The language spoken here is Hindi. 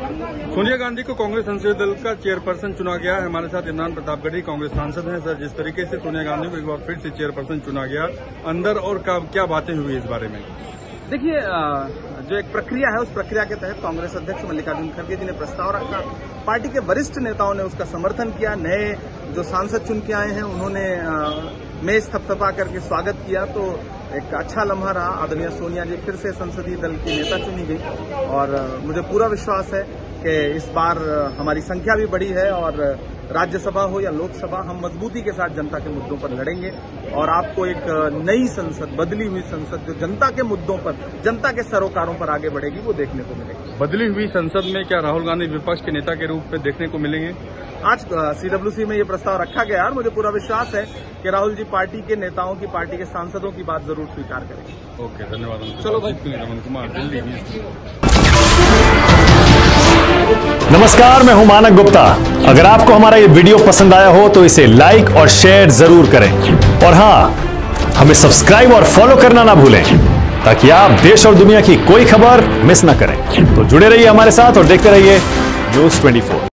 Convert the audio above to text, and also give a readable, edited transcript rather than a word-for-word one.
सोनिया गांधी को कांग्रेस संसदीय दल का चेयरपर्सन चुना गया है। हमारे साथ इमरान प्रतापगढ़ी कांग्रेस सांसद हैं। सर, जिस तरीके से सोनिया गांधी को एक बार फिर से चेयरपर्सन चुना गया, अंदर और क्या बातें हुई इस बारे में? देखिए, जो एक प्रक्रिया है उस प्रक्रिया के तहत कांग्रेस अध्यक्ष मल्लिकार्जुन खड़गे जी ने प्रस्ताव रखा, पार्टी के वरिष्ठ नेताओं ने उसका समर्थन किया, नए जो सांसद चुन के आए हैं उन्होंने मेज थपथपा करके स्वागत किया। तो एक अच्छा लम्हा रहा। आदरणीय सोनिया जी फिर से संसदीय दल की नेता चुनी गई और मुझे पूरा विश्वास है कि इस बार हमारी संख्या भी बढ़ी है और राज्यसभा हो या लोकसभा, हम मजबूती के साथ जनता के मुद्दों पर लड़ेंगे और आपको एक नई संसद, बदली हुई संसद जो जनता के मुद्दों पर, जनता के सरोकारों पर आगे बढ़ेगी, वो देखने को मिलेगी। बदली हुई संसद में क्या राहुल गांधी विपक्ष के नेता के रूप में देखने को मिलेंगे? आज सीडब्ल्यूसी में ये प्रस्ताव रखा गया और मुझे पूरा विश्वास है कि राहुल जी पार्टी के नेताओं की, पार्टी के सांसदों की बात जरूर स्वीकार करेंगे। ओके, धन्यवाद। चलो भाई, रमन कुमार, दिल्ली। नमस्कार, मैं हूं मानक गुप्ता। अगर आपको हमारा ये वीडियो पसंद आया हो तो इसे लाइक और शेयर जरूर करें और हां, हमें सब्सक्राइब और फॉलो करना ना भूलें ताकि आप देश और दुनिया की कोई खबर मिस ना करें। तो जुड़े रहिए हमारे साथ और देखते रहिए News 24।